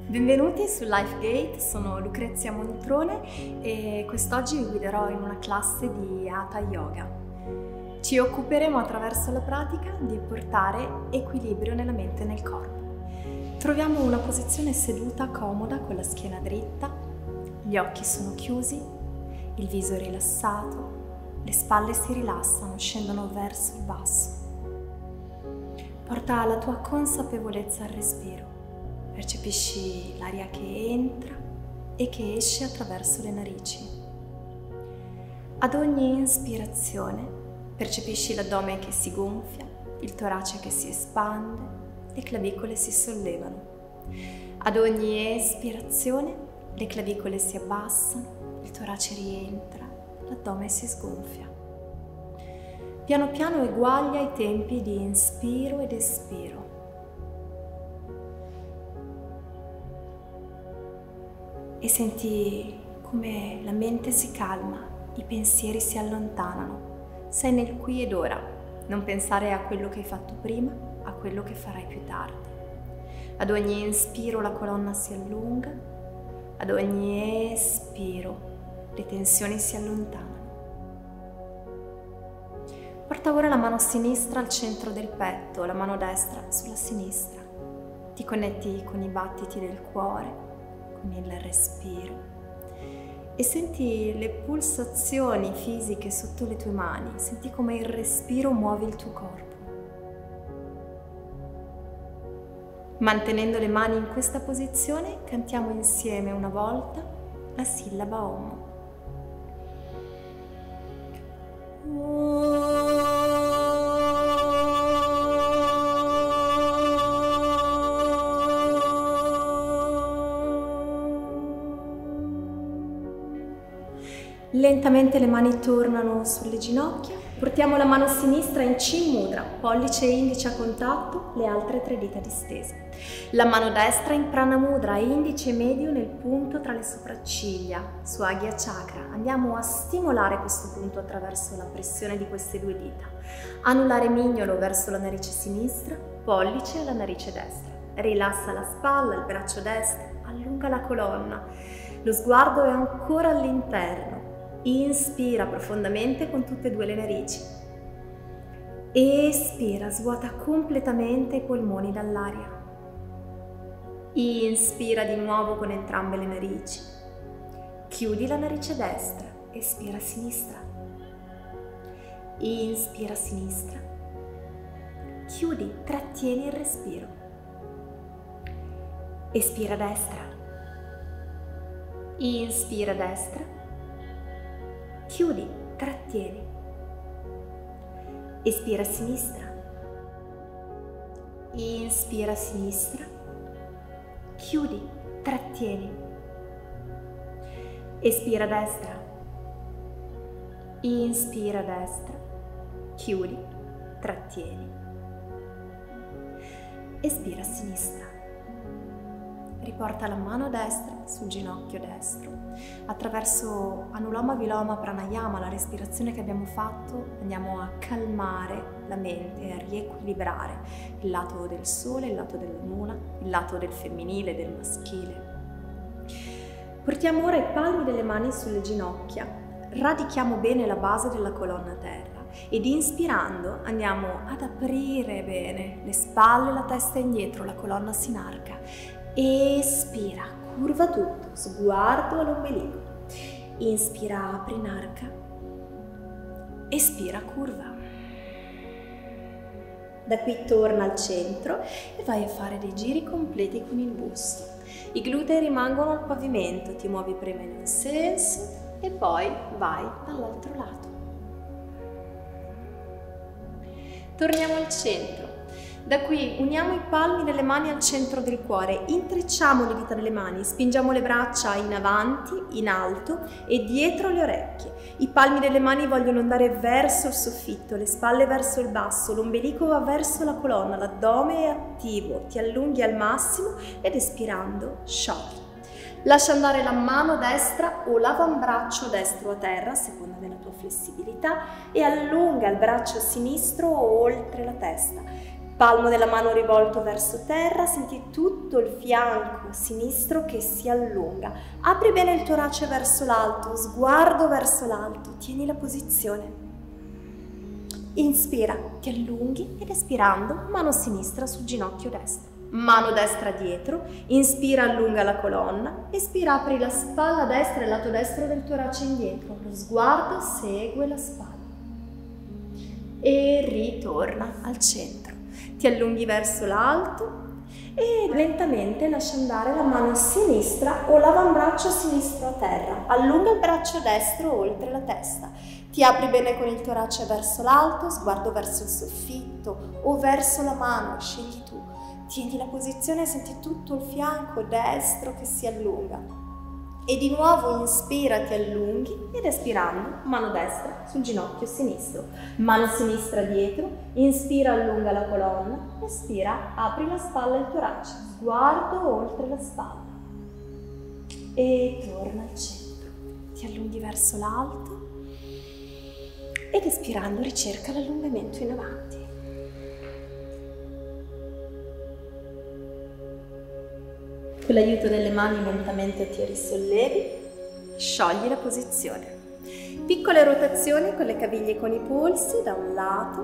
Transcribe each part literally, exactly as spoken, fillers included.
Benvenuti su LifeGate, sono Lucrezia Montrone e quest'oggi vi guiderò in una classe di Hatha Yoga. Ci occuperemo attraverso la pratica di portare equilibrio nella mente e nel corpo. Troviamo una posizione seduta comoda con la schiena dritta, gli occhi sono chiusi, il viso è rilassato, le spalle si rilassano, scendono verso il basso. Porta la tua consapevolezza al respiro. Percepisci l'aria che entra e che esce attraverso le narici. Ad ogni ispirazione percepisci l'addome che si gonfia, il torace che si espande, le clavicole si sollevano. Ad ogni espirazione le clavicole si abbassano, il torace rientra, l'addome si sgonfia. Piano piano eguaglia i tempi di inspiro ed espiro. E senti come la mente si calma, i pensieri si allontanano. Sei nel qui ed ora, non pensare a quello che hai fatto prima, a quello che farai più tardi. Ad ogni inspiro la colonna si allunga, ad ogni espiro le tensioni si allontanano. Porta ora la mano sinistra al centro del petto, la mano destra sulla sinistra. Ti connetti con i battiti del cuore, con il respiro e senti le pulsazioni fisiche sotto le tue mani, senti come il respiro muove il tuo corpo. Mantenendo le mani in questa posizione, cantiamo insieme una volta la sillaba Om. Lentamente le mani tornano sulle ginocchia, portiamo la mano sinistra in Chin Mudra, pollice e indice a contatto, le altre tre dita distese. La mano destra in Prana Mudra, indice medio nel punto tra le sopracciglia, su Agya Chakra. Andiamo a stimolare questo punto attraverso la pressione di queste due dita. Anulare mignolo verso la narice sinistra, pollice alla narice destra. Rilassa la spalla, il braccio destro, allunga la colonna. Lo sguardo è ancora all'interno. Inspira profondamente con tutte e due le narici. Espira, svuota completamente i polmoni dall'aria. Inspira di nuovo con entrambe le narici. Chiudi la narice destra, espira a sinistra. Inspira a sinistra. Chiudi, trattieni il respiro. Espira a destra. Inspira a destra. Chiudi, trattieni. Espira a sinistra. Inspira a sinistra. Chiudi, trattieni. Espira a destra. Inspira a destra. Chiudi, trattieni. Espira a sinistra. Riporta la mano destra sul ginocchio destro. Attraverso Anuloma Viloma Pranayama, la respirazione che abbiamo fatto, andiamo a calmare la mente, a riequilibrare il lato del sole, il lato della luna, il lato del femminile, del maschile. Portiamo ora i palmi delle mani sulle ginocchia, radichiamo bene la base della colonna a terra ed inspirando andiamo ad aprire bene le spalle, la testa indietro, la colonna si inarca. Espira, curva tutto, sguardo all'ombelico. Inspira, apri in arca. Espira, curva. Da qui torna al centro e vai a fare dei giri completi con il busto. I glutei rimangono al pavimento, ti muovi prima in un senso e poi vai dall'altro lato. Torniamo al centro. Da qui uniamo i palmi delle mani al centro del cuore, intrecciamo le dita delle mani, spingiamo le braccia in avanti, in alto e dietro le orecchie. I palmi delle mani vogliono andare verso il soffitto, le spalle verso il basso, l'ombelico va verso la colonna, l'addome è attivo, ti allunghi al massimo ed espirando sciogli. Lascia andare la mano destra o l'avambraccio destro a terra, a seconda della tua flessibilità, e allunga il braccio sinistro oltre la testa. palmo della mano rivolto verso terra, senti tutto il fianco sinistro che si allunga. Apri bene il torace verso l'alto, sguardo verso l'alto, tieni la posizione. Inspira, ti allunghi ed espirando, mano sinistra sul ginocchio destro. Mano destra dietro, inspira, allunga la colonna, espira, apri la spalla destra e il lato destro del torace indietro. Lo sguardo segue la spalla. E ritorna al centro. Ti allunghi verso l'alto e lentamente lascia andare la mano sinistra o l'avambraccio sinistro a terra. Allunga il braccio destro oltre la testa. Ti apri bene con il torace verso l'alto, sguardo verso il soffitto o verso la mano, scegli tu. Tieni la posizione e senti tutto il fianco destro che si allunga. E di nuovo inspira, ti allunghi ed espirando, mano destra sul ginocchio sinistro, mano sinistra dietro, inspira, allunga la colonna, espira, apri la spalla e il torace, sguardo oltre la spalla e torna al centro. Ti allunghi verso l'alto ed espirando ricerca l'allungamento in avanti. Con l'aiuto delle mani lentamente ti risollevi, sciogli la posizione. Piccole rotazioni con le caviglie e con i polsi da un lato,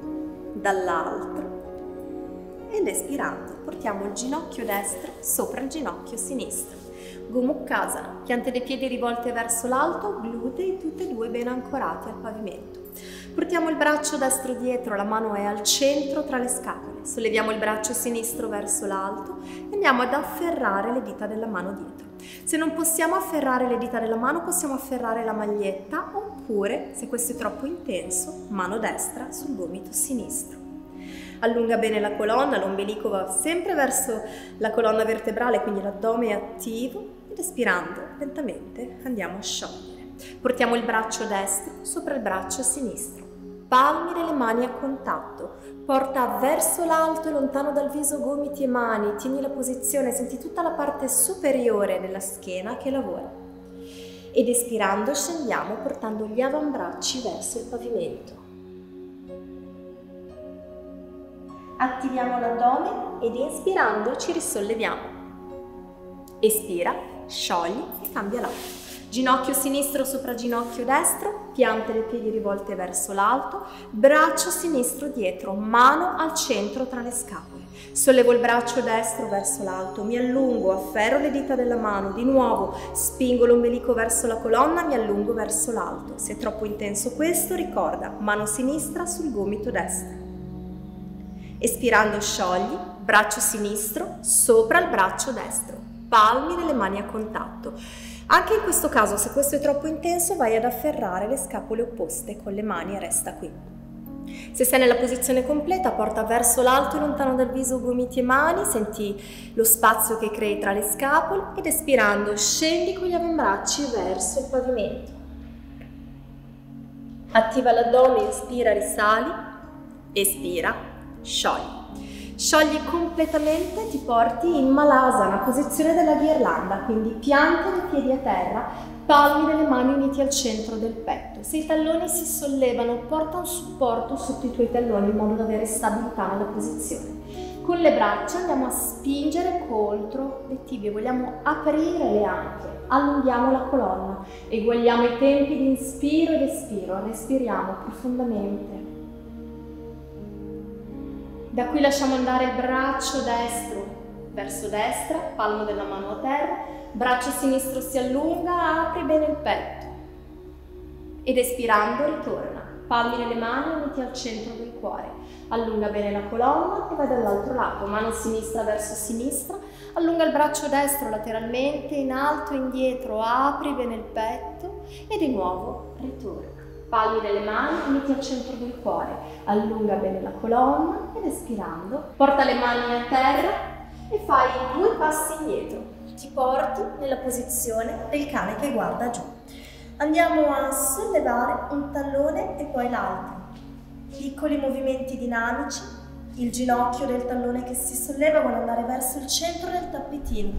dall'altro ed espirando portiamo il ginocchio destro sopra il ginocchio sinistro. Gomukhasana, piante dei piedi rivolte verso l'alto, glutei tutti e due ben ancorati al pavimento. Portiamo il braccio destro dietro, la mano è al centro tra le scapole. Solleviamo il braccio sinistro verso l'alto e andiamo ad afferrare le dita della mano dietro. Se non possiamo afferrare le dita della mano, possiamo afferrare la maglietta oppure, se questo è troppo intenso, mano destra sul gomito sinistro. Allunga bene la colonna, l'ombelico va sempre verso la colonna vertebrale, quindi l'addome è attivo ed espirando lentamente andiamo a sciogliere. Portiamo il braccio destro sopra il braccio sinistro. Palmi delle mani a contatto, porta verso l'alto e lontano dal viso gomiti e mani, tieni la posizione, senti tutta la parte superiore della schiena che lavora. Ed espirando scendiamo portando gli avambracci verso il pavimento. Attiviamo l'addome ed inspirando ci risolleviamo. Espira, sciogli e cambia lato. Ginocchio sinistro sopra ginocchio destro, piante dei piedi rivolte verso l'alto, braccio sinistro dietro, mano al centro tra le scapole. Sollevo il braccio destro verso l'alto, mi allungo, afferro le dita della mano, di nuovo spingo l'ombelico verso la colonna, mi allungo verso l'alto. Se è troppo intenso questo, ricorda, mano sinistra sul gomito destro. Espirando sciogli, braccio sinistro sopra il braccio destro, palmi delle mani a contatto. Anche in questo caso, se questo è troppo intenso, vai ad afferrare le scapole opposte con le mani e resta qui. Se sei nella posizione completa, porta verso l'alto e lontano dal viso gomiti e mani, senti lo spazio che crei tra le scapole ed espirando scendi con gli avambracci verso il pavimento. Attiva l'addome, inspira, risali, espira, sciogli. Sciogli completamente, ti porti in Malasana, posizione della ghirlanda, quindi pianta dei piedi a terra, palmi delle mani uniti al centro del petto. Se i talloni si sollevano, porta un supporto sotto i tuoi talloni in modo da avere stabilità nella posizione. Con le braccia andiamo a spingere contro le tibie, vogliamo aprire le anche, allunghiamo la colonna, eguagliamo i tempi di inspiro ed espiro, respiriamo profondamente. Da qui lasciamo andare il braccio destro verso destra, palmo della mano a terra, braccio sinistro si allunga, apri bene il petto ed espirando ritorna, palmi nelle mani uniti al centro del cuore, allunga bene la colonna e vai dall'altro lato, mano sinistra verso sinistra, allunga il braccio destro lateralmente, in alto e indietro, apri bene il petto e di nuovo ritorna. Palmi delle mani uniti al centro del cuore, allunga bene la colonna ed espirando, porta le mani a terra e fai due passi indietro. Ti porti nella posizione del cane che guarda giù. Andiamo a sollevare un tallone e poi l'altro. Piccoli movimenti dinamici, il ginocchio del tallone che si solleva vuole andare verso il centro del tappetino.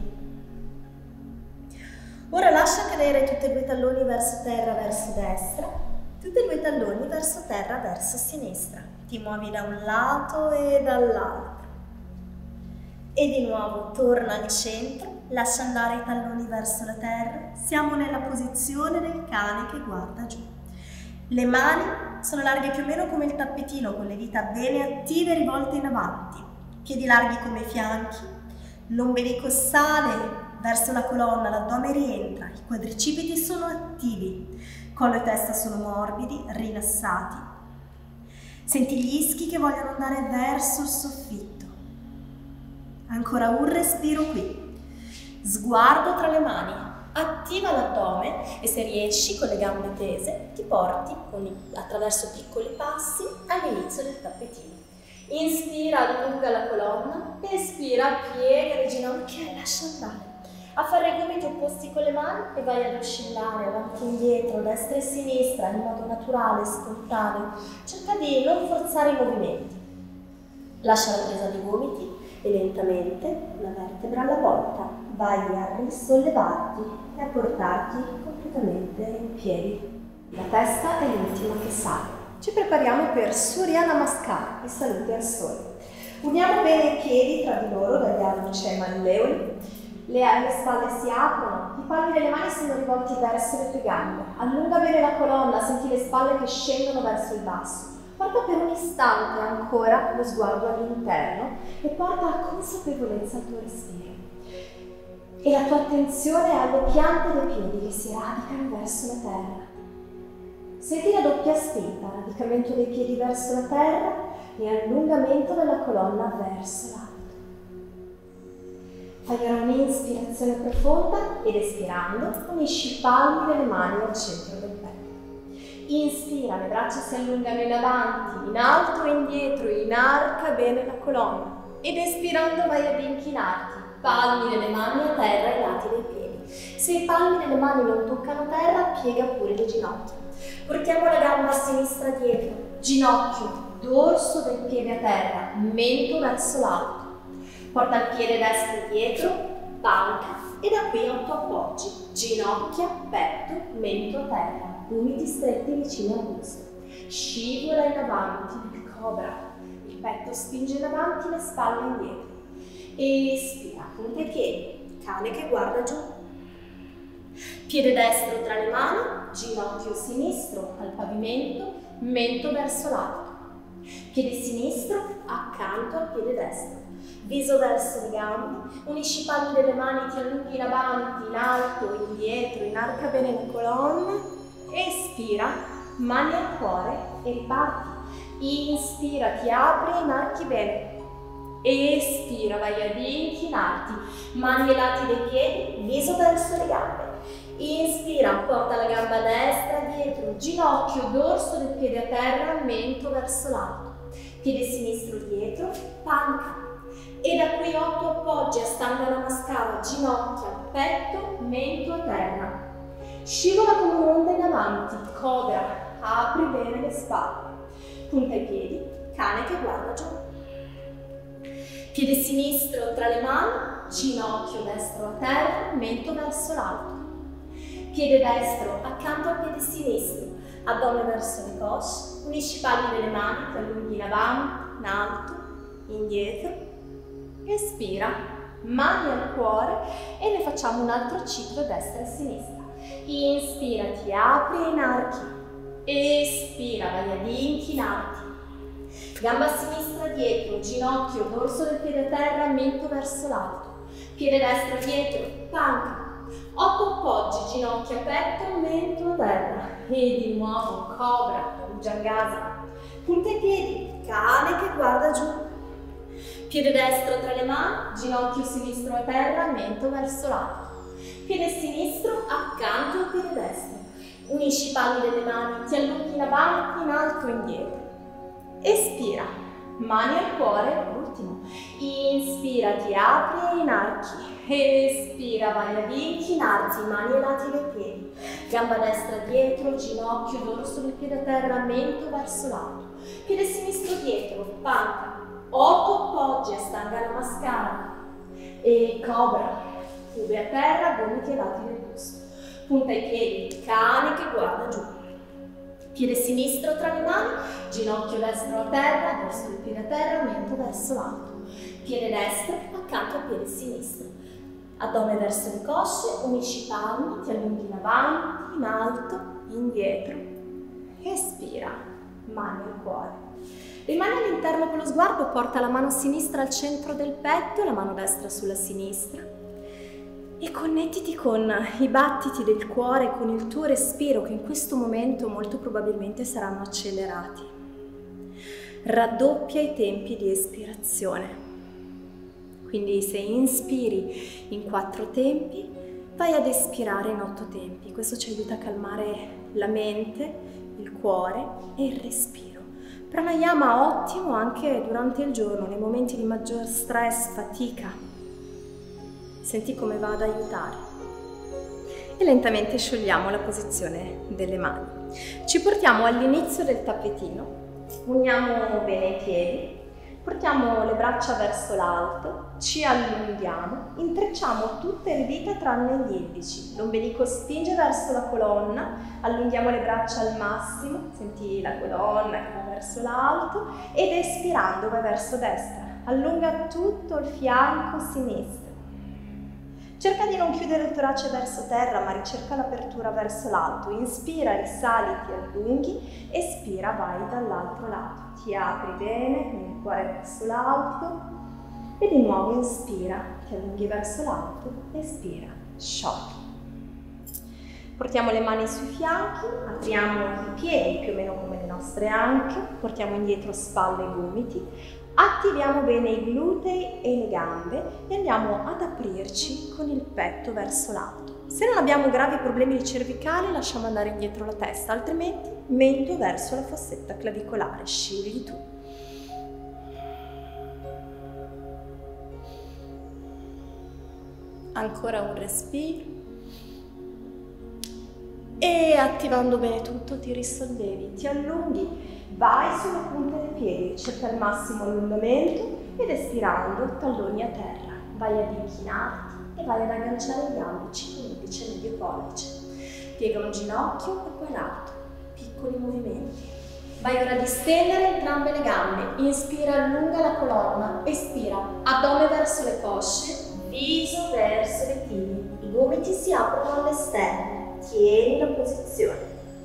Ora lascia cadere tutti e due i talloni verso terra, verso destra. tutti e due i talloni verso terra, verso sinistra. Ti muovi da un lato e dall'altro. E di nuovo torna al centro, lascia andare i talloni verso la terra. Siamo nella posizione del cane che guarda giù. Le mani sono larghe più o meno come il tappetino, con le dita bene attive rivolte in avanti. Piedi larghi come i fianchi. L'ombelico sale verso la colonna, l'addome rientra, i quadricipiti sono attivi, collo e testa sono morbidi, rilassati. Senti gli ischi che vogliono andare verso il soffitto. Ancora un respiro qui. Sguardo tra le mani, attiva l'addome e se riesci con le gambe tese ti porti con i, attraverso piccoli passi all'inizio del tappetino. Inspira, allunga la colonna, espira, piega le ginocchia e lascia andare. Afferra i gomiti opposti con le mani e vai ad oscillare avanti e indietro, destra e sinistra in modo naturale, spontaneo. Cerca di non forzare i movimenti. Lascia la presa dei gomiti e lentamente, una vertebra alla volta, vai a risollevarti e a portarti completamente in piedi. La testa è l'ultima che sale. Ci prepariamo per Surya Namaskar, i saluti al sole. Uniamo bene i piedi tra di loro, Daryabha Manleoni. Le, le spalle si aprono, i palmi delle mani sono rivolti verso le tue gambe. Allunga bene la colonna, senti le spalle che scendono verso il basso. Porta per un istante ancora lo sguardo all'interno e porta la consapevolezza al tuo respiro. E la tua attenzione alle piante dei piedi che si radicano verso la terra. Senti la doppia spinta, radicamento dei piedi verso la terra e allungamento della colonna verso l'alto. Fai ora un'inspirazione profonda ed espirando unisci i palmi delle mani al centro del petto. Inspira, le braccia si allungano in avanti, in alto e indietro, inarca bene la colonna. Ed espirando vai ad inchinarti, palmi delle mani a terra ai lati dei piedi. Se i palmi delle mani non toccano terra, piega pure le ginocchia. Portiamo la gamba a sinistra dietro, ginocchio, dorso del piede a terra, mento verso l'alto. Porta il piede destro dietro, panca e da qui otto appoggi, ginocchia, petto, mento a terra, gomiti stretti vicino al busto. Scivola in avanti nel cobra, il petto spinge in avanti, le spalle indietro. Espira, punta i piedi, cane che guarda giù. Piede destro tra le mani, ginocchio sinistro al pavimento, mento verso l'alto. Piede sinistro accanto al piede destro. Viso verso le gambe, unisci i palmi delle mani, ti allunghi in avanti, in alto, indietro, inarca bene la colonna, espira, mani al cuore e riparti. Inspira, ti apri e inarchi bene. Espira, vai ad inchinarti, mani ai lati dei piedi, viso verso le gambe. Inspira, porta la gamba destra dietro, ginocchio, dorso del piede a terra, mento verso l'alto. Piede sinistro dietro, panca. E da qui otto appoggi a Ashtanga Namaskara, ginocchia, petto, mento a terra. Scivola come un'onda in avanti, cobra, apri bene le spalle. Punta i piedi, cane che guarda giù. Piede sinistro tra le mani, ginocchio destro a terra, mento verso l'alto. Piede destro accanto al piede sinistro, addome verso le cosce, unisci i palmi delle mani, ti allunghi in avanti, in alto, indietro. Espira, mani al cuore e ne facciamo un altro ciclo destra e sinistra. Inspira, ti apri e inarchi. Espira, vai ad inchinarti. Gamba sinistra dietro, ginocchio, dorso del piede a terra, mento verso l'alto. Piede destro dietro, panca. Otto appoggi, ginocchia, petto, mento a terra. E di nuovo, cobra, Bhujangasana. Punta i piedi, cane che guarda giù. Piede destro tra le mani, ginocchio sinistro a terra, mento verso l'alto. Piede sinistro accanto al piede destro. Unisci i palmi delle mani, ti allunghi in avanti, in alto e indietro. Espira, mani al cuore, l'ultimo. Inspira, ti apri e inarchi. Espira, vai ad inchinarti, mani ai lati dei piedi. Gamba destra dietro, ginocchio, dorso del piede a terra, mento verso l'alto. Piede sinistro dietro, panca. otto appoggi a Ashtanga Namaskara e cobra, piede a terra, gomiti ai lati del busto. Punta i piedi, cane che guarda giù. Piede sinistro tra le mani, ginocchio destro a terra, verso il piede a terra, mento verso l'alto. Piede destro accanto al piede sinistro. Addome verso le cosce, unisci i palmi, ti allunghi in avanti, in alto, indietro. Espira, mani al cuore. Rimani all'interno con lo sguardo, porta la mano sinistra al centro del petto, la mano destra sulla sinistra e connettiti con i battiti del cuore, con il tuo respiro che in questo momento molto probabilmente saranno accelerati. Raddoppia i tempi di espirazione. Quindi se inspiri in quattro tempi, vai ad espirare in otto tempi. Questo ci aiuta a calmare la mente, il cuore e il respiro. Pranayama ottimo anche durante il giorno, nei momenti di maggior stress, fatica. Senti come va ad aiutare. E lentamente sciogliamo la posizione delle mani. Ci portiamo all'inizio del tappetino, uniamo bene i piedi. Portiamo le braccia verso l'alto, ci allunghiamo, intrecciamo tutte le dita tranne gli indici. L'ombelico spinge verso la colonna, allunghiamo le braccia al massimo, senti la colonna che va verso l'alto ed espirando vai verso destra. Allunga tutto il fianco sinistro. Cerca di non chiudere il torace verso terra, ma ricerca l'apertura verso l'alto. Inspira, risali, ti allunghi, espira, vai dall'altro lato. Ti apri bene, con il cuore verso l'alto e di nuovo inspira, ti allunghi verso l'alto, espira, sciogli. Portiamo le mani sui fianchi, apriamo i piedi più o meno come le nostre anche, portiamo indietro spalle e gomiti, attiviamo bene i glutei e le gambe e andiamo ad aprirci con il petto verso l'alto. Se non abbiamo gravi problemi di cervicale lasciamo andare indietro la testa, altrimenti mento verso la fossetta clavicolare, scegli tu. Ancora un respiro e attivando bene tutto ti risollevi, ti allunghi, vai sulla punta dei piedi, cerca il massimo allungamento ed espirando talloni a terra, vai ad inchinarti e vai ad agganciare gli alluci con l'indice e medio pollice. Piega un ginocchio e poi l'altro, piccoli movimenti. Vai ora a distendere entrambe le gambe, inspira, allunga la colonna, espira, addome verso le cosce, viso verso le tibie, i gomiti si aprono all'esterno, tieni la posizione.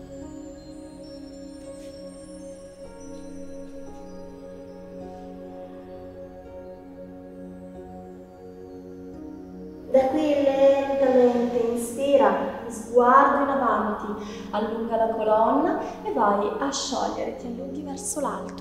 Da qui lentamente inspira, sguardo in avanti, allunga la colonna e vai a sciogliere, ti allunghi verso l'alto.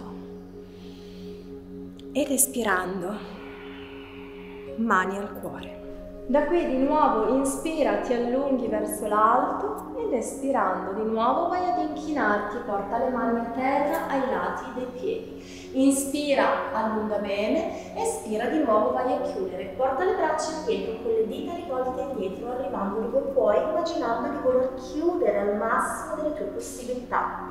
Ed espirando, mani al cuore. Da qui di nuovo inspira, ti allunghi verso l'alto ed espirando di nuovo vai ad inchinarti, porta le mani a terra ai lati dei piedi. Inspira, allunga bene, espira di nuovo, vai a chiudere, porta le braccia indietro con le dita rivolte indietro, arrivando dove puoi, immaginando di voler chiudere al massimo delle tue possibilità.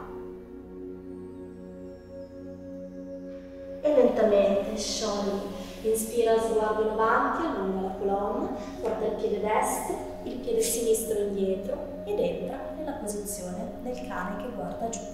E lentamente sciogli. Inspira, sguardo in avanti, allunga la colonna, porta il piede destro, il piede sinistro indietro ed entra nella posizione del cane che guarda giù.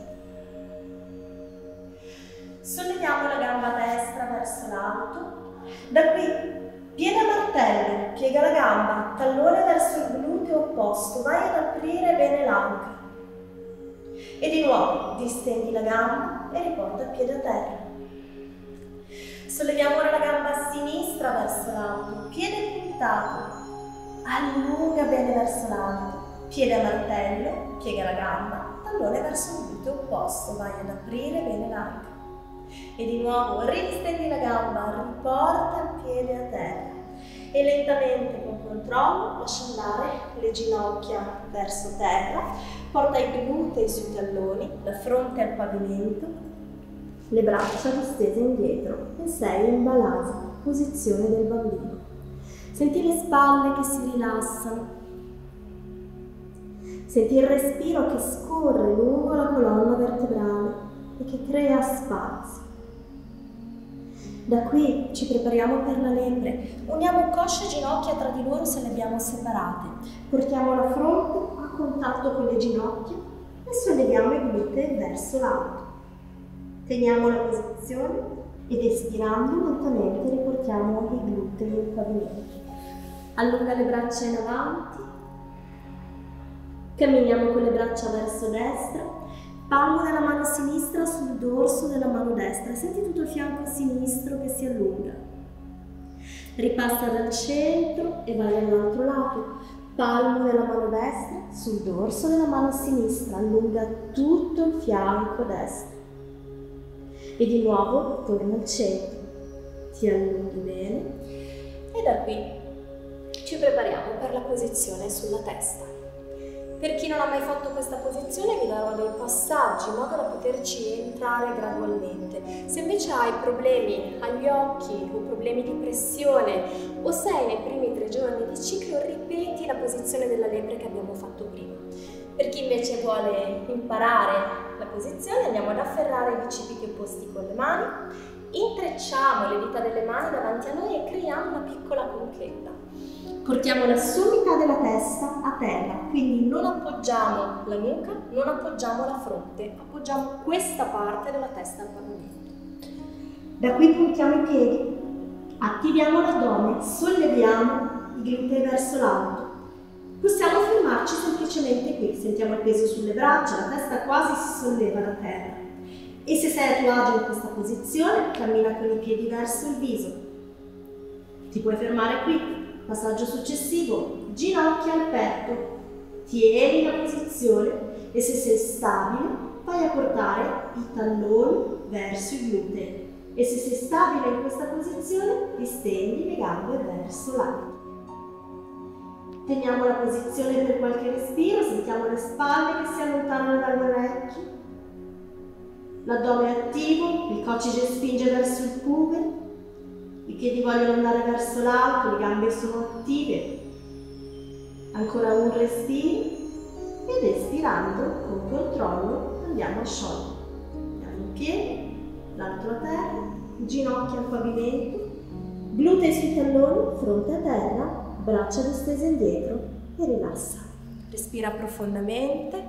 Solleviamo la gamba destra verso l'alto. Da qui, piede a martello, piega la gamba, tallone verso il gluteo opposto, vai ad aprire bene l'anca. E di nuovo distendi la gamba e riporta il piede a terra. Solleviamo ora la gamba sinistra verso l'alto, piede puntato, allunga bene verso l'alto, piede a martello, piega la gamba, tallone verso il gluteo opposto, vai ad aprire bene l'anca. E di nuovo ridistendi la gamba, riporta il piede a terra e lentamente con controllo lascia andare le ginocchia verso terra, porta i glutei sui talloni, la fronte al pavimento, le braccia distese indietro e sei in balasa, posizione del bambino. Senti le spalle che si rilassano, senti il respiro che scorre lungo la colonna vertebrale e che crea spazio. Da qui ci prepariamo per la lepre, uniamo cosce e ginocchia tra di loro se le abbiamo separate, portiamo la fronte a contatto con le ginocchia e e solleviamo i glutei verso l'alto. Teniamo la posizione ed espirando lentamente riportiamo i glutei in pavimento. Allunga le braccia in avanti, camminiamo con le braccia verso destra, palmo della mano sinistra sul dorso della mano destra, senti tutto il fianco sinistro che si allunga. Ripassa dal centro e vai all'altro lato, palmo della mano destra sul dorso della mano sinistra, allunga tutto il fianco destro. E di nuovo torna al centro, ti allunghi bene e da qui ci prepariamo per la posizione sulla testa. Per chi non ha mai fatto questa posizione vi darò dei passaggi in modo da poterci entrare gradualmente. Se invece hai problemi agli occhi o problemi di pressione o sei nei primi tre giorni di ciclo, ripeti la posizione della lepre che abbiamo fatto prima. Per chi invece vuole imparare la posizione, andiamo ad afferrare i bicipiti opposti con le mani, intrecciamo le dita delle mani davanti a noi e creiamo una piccola conchetta. Portiamo la sommità della testa a terra, quindi non appoggiamo la nuca, non appoggiamo la fronte, appoggiamo questa parte della testa al pavimento. Da qui puntiamo i piedi, attiviamo l'addome, solleviamo i glutei verso l'alto. Possiamo fermarci semplicemente qui, sentiamo il peso sulle braccia, la testa quasi si solleva da terra. E se sei a tuo agio in questa posizione, cammina con i piedi verso il viso. Ti puoi fermare qui. Passaggio successivo, ginocchia al petto, tieni la posizione e se sei stabile vai a portare i talloni verso i glutei e se sei stabile in questa posizione distendi le gambe verso l'alto. Teniamo la posizione per qualche respiro, sentiamo le spalle che si allontanano dalle orecchie, l'addome è attivo, il coccige spinge verso il pube. I piedi vogliono andare verso l'alto, le gambe sono attive. Ancora un respiro ed espirando con controllo andiamo a sciogliere. Andiamo un piede, l'altro a terra, ginocchia al pavimento, glutei sui talloni, fronte a terra, braccia distese indietro e rilassa. Respira profondamente.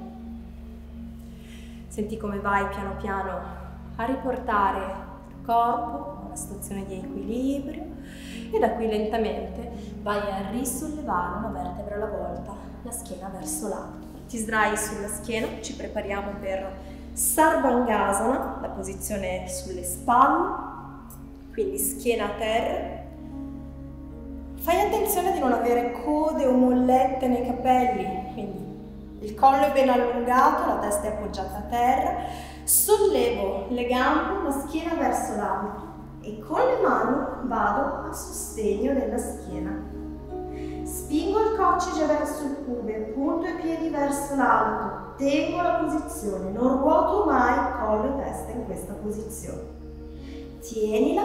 Senti come vai piano piano a riportare il corpo una situazione di equilibrio e da qui lentamente vai a risollevare una vertebra alla volta, la schiena verso l'alto. Ti sdrai sulla schiena, ci prepariamo per Sarvangasana, la posizione sulle spalle, quindi schiena a terra. Fai attenzione di non avere code o mollette nei capelli, quindi il collo è ben allungato, la testa è appoggiata a terra, sollevo le gambe, la schiena verso l'alto e con le mani vado a sostegno della schiena. Spingo il coccige verso il pube, punto i piedi verso l'alto, tengo la posizione, non ruoto mai collo e testa in questa posizione. Tienila,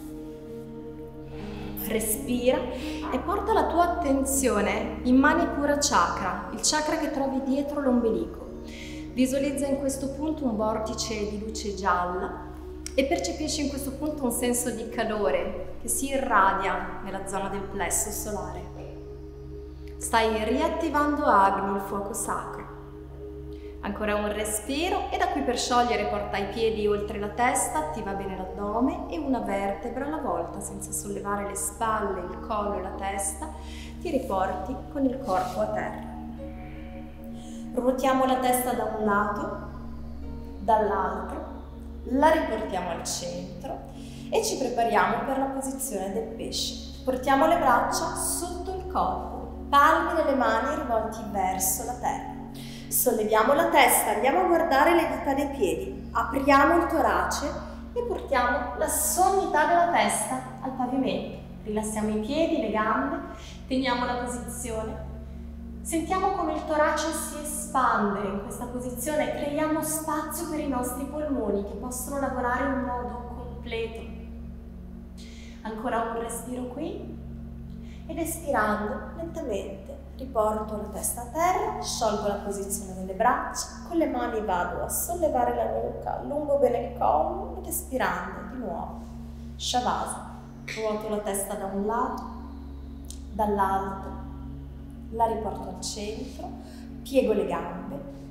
respira e porta la tua attenzione in Manipura Chakra, il chakra che trovi dietro l'ombelico. Visualizza in questo punto un vortice di luce gialla e percepisci in questo punto un senso di calore che si irradia nella zona del plesso solare. Stai riattivando Agni, il fuoco sacro. Ancora un respiro e da qui per sciogliere porta i piedi oltre la testa, attiva bene l'addome e una vertebra alla volta senza sollevare le spalle, il collo e la testa, ti riporti con il corpo a terra. Ruotiamo la testa da un lato, dall'altro, la riportiamo al centro e ci prepariamo per la posizione del pesce. Portiamo le braccia sotto il corpo, palmi delle mani rivolti verso la terra. Solleviamo la testa, andiamo a guardare le dita dei piedi, apriamo il torace e portiamo la sommità della testa al pavimento. Rilassiamo i piedi, le gambe, teniamo la posizione. Sentiamo come il torace si espande in questa posizione, creiamo spazio per i nostri polmoni che possono lavorare in modo completo. Ancora un respiro qui ed espirando lentamente riporto la testa a terra, sciolgo la posizione delle braccia, con le mani vado a sollevare la nuca, allungo bene il collo ed espirando di nuovo Shavasana. Ruoto la testa da un lato, dall'altro, la riporto al centro, piego le gambe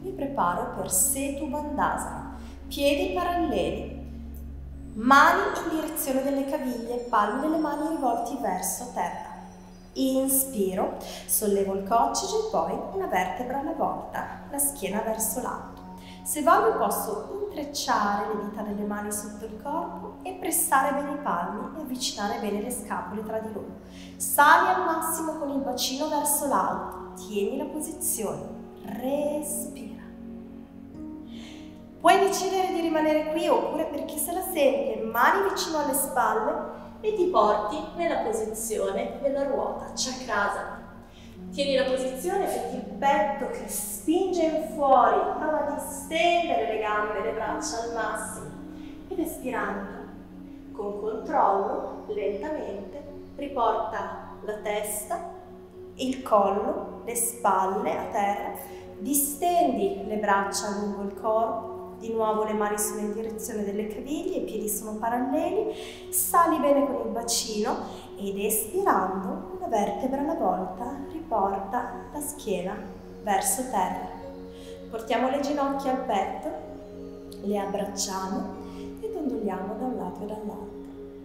mi preparo per Setu Bandhasana, piedi paralleli, mani in direzione delle caviglie, palme delle mani rivolti verso terra. Inspiro, sollevo il coccige e poi una vertebra alla volta, la schiena verso l'alto. Se voglio posso intrecciare le dita delle mani sotto il corpo e pressare bene i palmi e avvicinare bene le scapole tra di loro. Sali al massimo con il bacino verso l'alto, tieni la posizione, respira. Puoi decidere di rimanere qui oppure, per chi se la sente, mani vicino alle spalle e ti porti nella posizione della ruota Chakrasana. Tieni la posizione, metti il petto che spinge in fuori, prova a distendere le gambe e le braccia al massimo ed espirando con controllo, lentamente, riporta la testa, il collo, le spalle a terra, distendi le braccia lungo il corpo. Di nuovo le mani sono in direzione delle caviglie, i piedi sono paralleli, sali bene con il bacino ed espirando una vertebra alla volta riporta la schiena verso terra. Portiamo le ginocchia al petto, le abbracciamo e dondoliamo da un lato e dall'altro.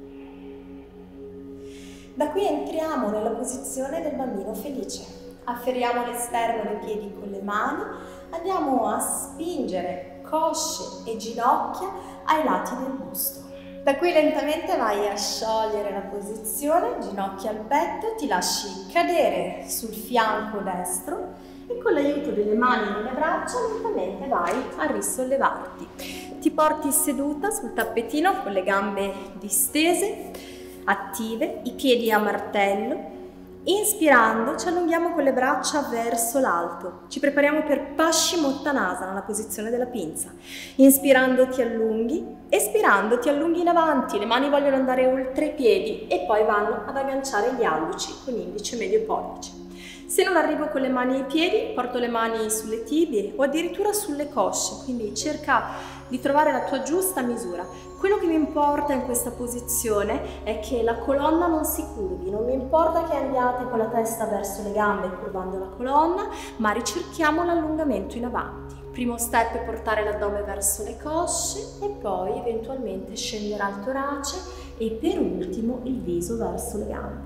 Da qui entriamo nella posizione del bambino felice. Afferriamo l'esterno dei piedi con le mani, andiamo a spingere cosce e ginocchia ai lati del busto. Da qui lentamente vai a sciogliere la posizione, ginocchia al petto, ti lasci cadere sul fianco destro e con l'aiuto delle mani e delle braccia lentamente vai a risollevarti. Ti porti seduta sul tappetino con le gambe distese, attive, i piedi a martello. Inspirando ci allunghiamo con le braccia verso l'alto, ci prepariamo per Paschimottanasana, la posizione della pinza. Inspirando ti allunghi, espirando ti allunghi in avanti, le mani vogliono andare oltre i piedi e poi vanno ad agganciare gli alluci con indice, medio e pollice. Se non arrivo con le mani ai piedi, porto le mani sulle tibie o addirittura sulle cosce, quindi cerca di trovare la tua giusta misura. Quello che mi importa in questa posizione è che la colonna non si curvi, non mi importa che andiate con la testa verso le gambe curvando la colonna, ma ricerchiamo l'allungamento in avanti. Primo step è portare l'addome verso le cosce e poi eventualmente scendere al torace e per ultimo il viso verso le gambe.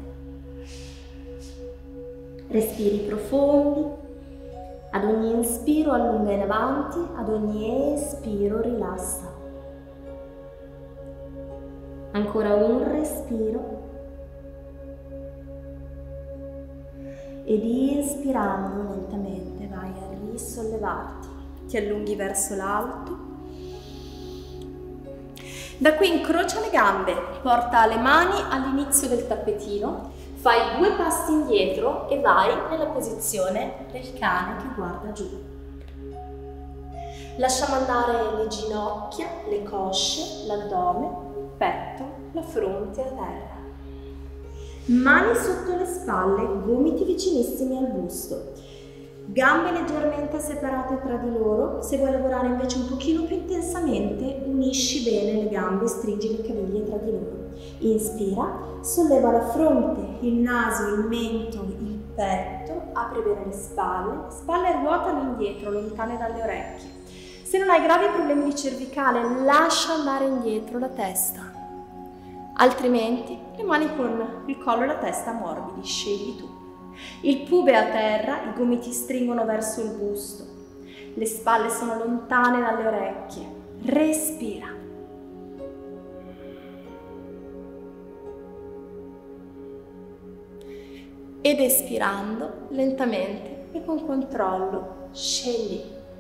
Respiri profondi. Ad ogni inspiro allunga in avanti, ad ogni espiro rilassa. Ancora un respiro. Ed inspirando lentamente vai a risollevarti. Ti allunghi verso l'alto. Da qui incrocia le gambe, porta le mani all'inizio del tappetino. Fai due passi indietro e vai nella posizione del cane che guarda giù. Lasciamo andare le ginocchia, le cosce, l'addome, il petto, la fronte a terra. Mani sotto le spalle, gomiti vicinissimi al busto. Gambe leggermente separate tra di loro. Se vuoi lavorare invece un pochino più intensamente, unisci bene le gambe, stringi le caviglie tra di loro. Inspira, solleva la fronte, il naso, il mento, il petto, apri bene le spalle, spalle ruotano indietro, lontane dalle orecchie. Se non hai gravi problemi di cervicale, lascia andare indietro la testa. Altrimenti, le mani con il collo e la testa morbidi, scegli tu. Il pube a terra, i gomiti stringono verso il busto, le spalle sono lontane dalle orecchie. Respira. Ed espirando lentamente e con controllo scegli.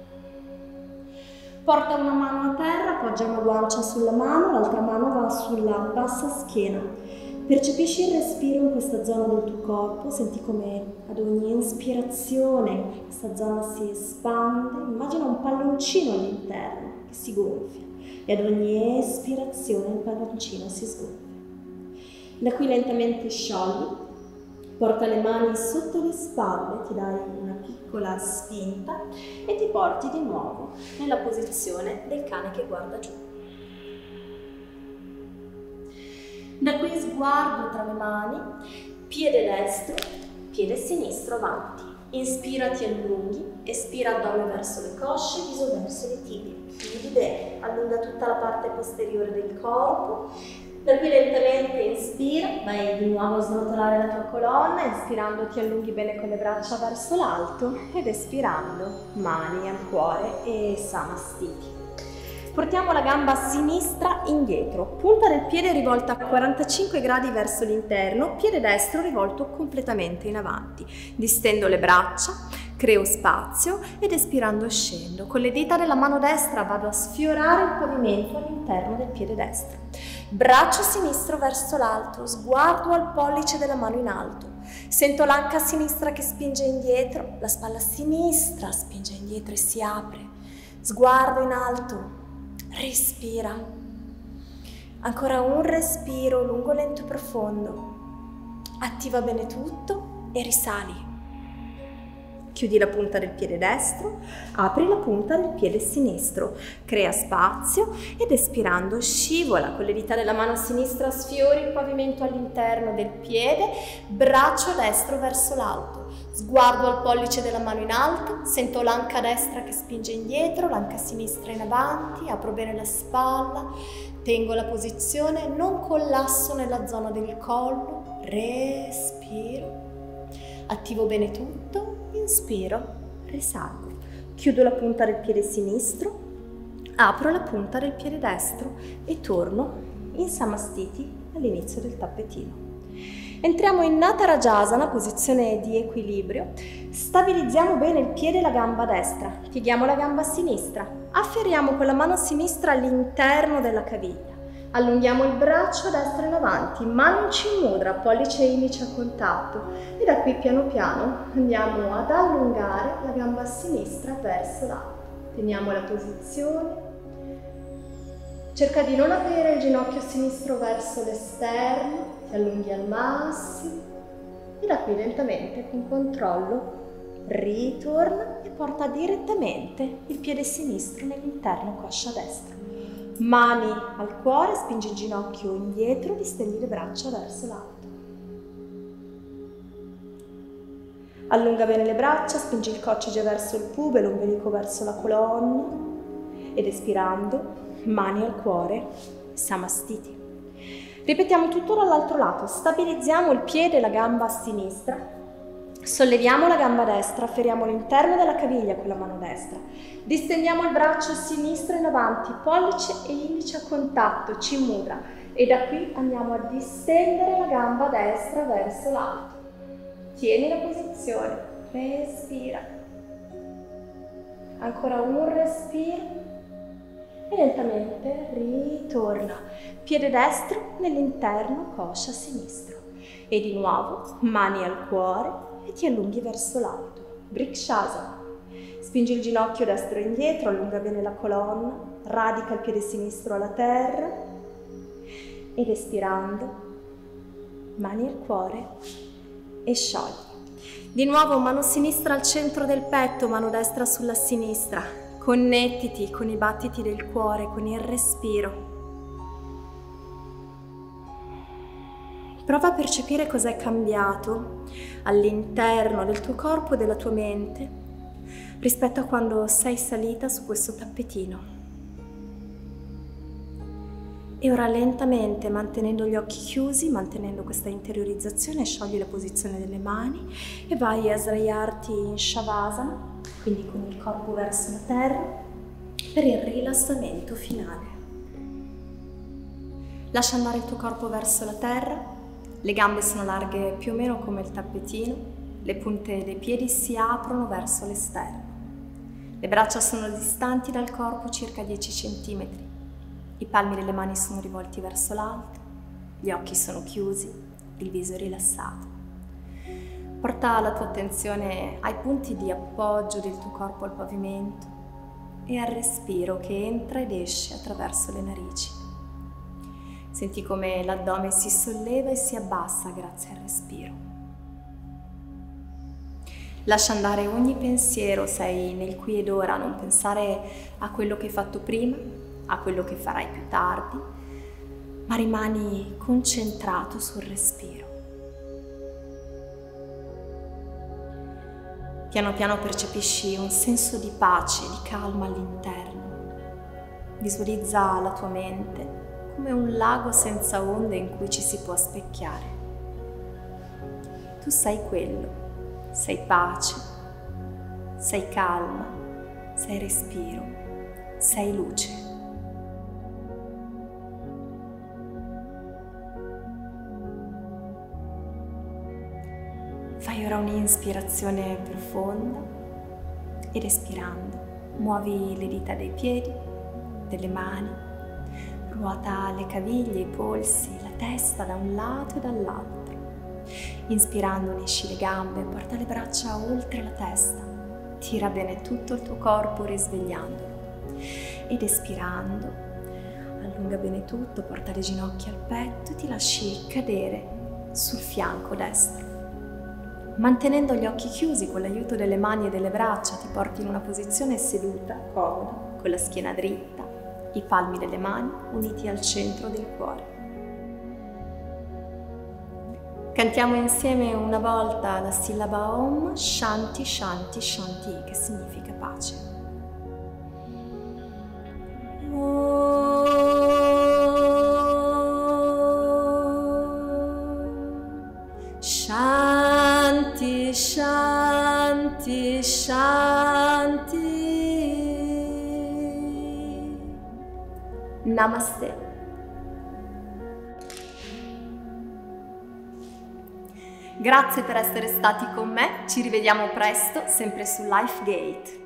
Porta una mano a terra, appoggia una guancia sulla mano, l'altra mano va sulla bassa schiena. Percepisci il respiro in questa zona del tuo corpo, senti come ad ogni inspirazione questa zona si espande, immagina un palloncino all'interno che si gonfia e ad ogni espirazione il palloncino si sgonfia. Da qui lentamente sciogli, porta le mani sotto le spalle, ti dai una piccola spinta e ti porti di nuovo nella posizione del cane che guarda giù. Da qui sguardo tra le mani, piede destro, piede sinistro avanti. Inspira, ti allunghi, espira addome verso le cosce, viso verso le tibie. Chiudi bene, allunga tutta la parte posteriore del corpo. Da qui lentamente inspira, vai di nuovo a snotolare la tua colonna, inspirando ti allunghi bene con le braccia verso l'alto ed espirando mani al cuore e samastiti. Portiamo la gamba sinistra indietro, punta del piede rivolta a quarantacinque gradi verso l'interno, piede destro rivolto completamente in avanti. Distendo le braccia, creo spazio ed espirando scendo. Con le dita della mano destra vado a sfiorare il pavimento all'interno del piede destro. Braccio sinistro verso l'alto, sguardo al pollice della mano in alto. Sento l'anca sinistra che spinge indietro, la spalla sinistra spinge indietro e si apre. Sguardo in alto. Respira. Ancora un respiro lungo, lento e profondo. Attiva bene tutto e risali. Chiudi la punta del piede destro, apri la punta del piede sinistro, crea spazio ed espirando scivola con le dita della mano sinistra, sfiori il pavimento all'interno del piede, braccio destro verso l'alto. Sguardo al pollice della mano in alto, sento l'anca destra che spinge indietro, l'anca sinistra in avanti, apro bene la spalla, tengo la posizione, non collasso nella zona del collo, respiro, attivo bene tutto, inspiro, risalgo, chiudo la punta del piede sinistro, apro la punta del piede destro e torno in Samastiti all'inizio del tappetino. Entriamo in Natarajasana, posizione di equilibrio, stabilizziamo bene il piede e la gamba destra, pieghiamo la gamba sinistra, afferriamo con la mano sinistra all'interno della caviglia, allunghiamo il braccio destro in avanti, mano in Chin Mudra, pollice e indice a contatto e da qui piano piano andiamo ad allungare la gamba sinistra verso l'alto. Teniamo la posizione, cerca di non aprire il ginocchio sinistro verso l'esterno, ti allunghi al massimo e da qui lentamente con controllo ritorna e porta direttamente il piede sinistro nell'interno coscia destra. Mani al cuore, spingi il ginocchio indietro, distendi le braccia verso l'alto. Allunga bene le braccia, spingi il coccige verso il pube, l'ombelico verso la colonna ed espirando, mani al cuore, Samastiti. Ripetiamo tutto dall'altro lato, stabilizziamo il piede e la gamba a sinistra, solleviamo la gamba destra, afferriamo l'interno della caviglia con la mano destra, distendiamo il braccio sinistro in avanti, pollice e indice a contatto, Chin Mudra, e da qui andiamo a distendere la gamba destra verso l'alto. Tieni la posizione, respira, ancora un respiro e lentamente ritorna, piede destro nell'interno, coscia sinistro e di nuovo mani al cuore e ti allunghi verso l'alto, Vrikshasana. Spingi il ginocchio destro indietro, allunga bene la colonna, radica il piede sinistro alla terra ed espirando, mani al cuore e sciogli. Di nuovo mano sinistra al centro del petto, mano destra sulla sinistra. Connettiti con i battiti del cuore, con il respiro. Prova a percepire cosa è cambiato all'interno del tuo corpo e della tua mente rispetto a quando sei salita su questo tappetino. E ora lentamente, mantenendo gli occhi chiusi, mantenendo questa interiorizzazione, sciogli la posizione delle mani e vai a sdraiarti in Shavasana, quindi con il corpo verso la terra, per il rilassamento finale. Lascia andare il tuo corpo verso la terra, le gambe sono larghe più o meno come il tappetino, le punte dei piedi si aprono verso l'esterno. Le braccia sono distanti dal corpo circa dieci centimetri. I palmi delle mani sono rivolti verso l'alto, gli occhi sono chiusi, il viso è rilassato. Porta la tua attenzione ai punti di appoggio del tuo corpo al pavimento e al respiro che entra ed esce attraverso le narici. Senti come l'addome si solleva e si abbassa grazie al respiro. Lascia andare ogni pensiero, sei nel qui ed ora, non pensare a quello che hai fatto prima, a quello che farai più tardi, ma rimani concentrato sul respiro. Piano piano percepisci un senso di pace, di calma all'interno. Visualizza la tua mente come un lago senza onde in cui ci si può specchiare. Tu sei quello, sei pace, sei calma, sei respiro, sei luce. Fai ora un'ispirazione profonda ed espirando muovi le dita dei piedi, delle mani, ruota le caviglie, i polsi, la testa da un lato e dall'altro. Inspirando unisci le gambe, porta le braccia oltre la testa, tira bene tutto il tuo corpo risvegliandolo. Ed espirando, allunga bene tutto, porta le ginocchia al petto e ti lasci cadere sul fianco destro. Mantenendo gli occhi chiusi con l'aiuto delle mani e delle braccia ti porti in una posizione seduta, comoda, con la schiena dritta, i palmi delle mani uniti al centro del cuore. Cantiamo insieme una volta la sillaba Om, Shanti, Shanti, Shanti, che significa pace. Shanti, Shanti, Shanti. Namaste. Grazie per essere stati con me, ci rivediamo presto, sempre su LifeGate.